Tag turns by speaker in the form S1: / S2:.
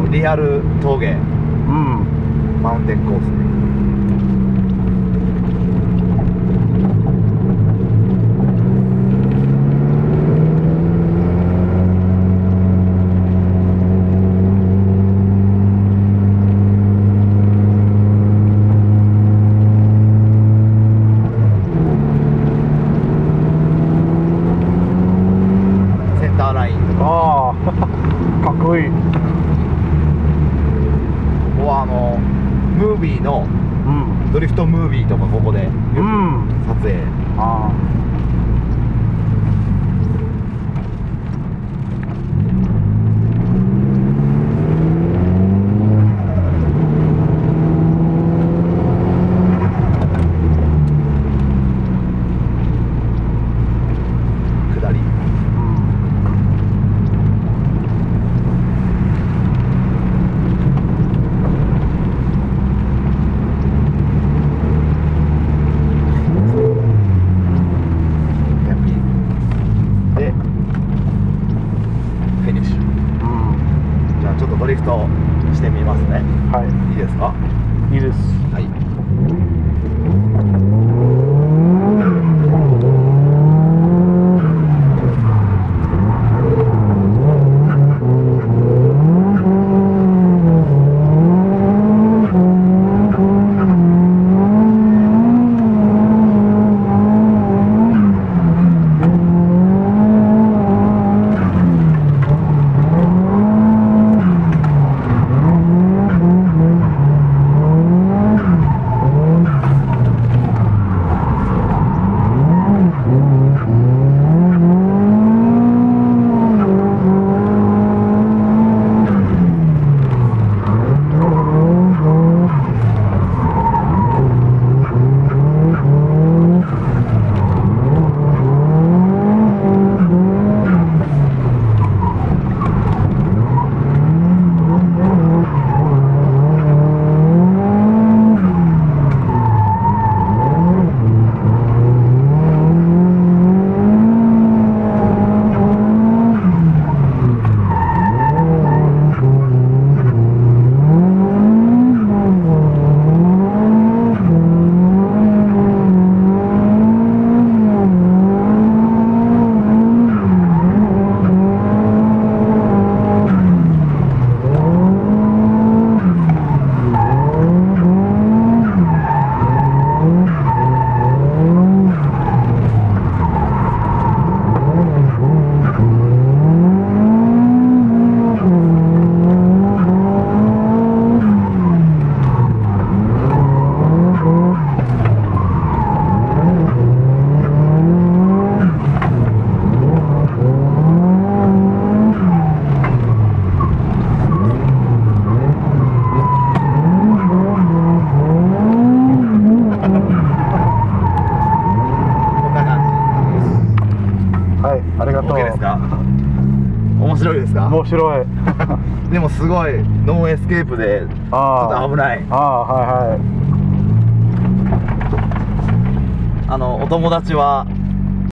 S1: リアル峠、
S2: うん、
S1: マウンテンコースね。センターライン。
S2: ああかっこいい。
S1: ここはムービーの
S2: うん、
S1: ドリフトムービーとかここでよく
S2: うん、
S1: 撮影。
S2: あ
S1: 下り。でフィニッシュ。
S2: うん、
S1: じゃあちょっとドリフトしてみますね。
S2: はい
S1: いですか？
S2: い、いいです。
S1: はい。
S2: ありがとう。
S1: OK ですか？面白いですか？
S2: 面白い。
S1: でもすごいノーエスケープでちょっと危ない。
S2: ああ、はいはい。
S1: お友達は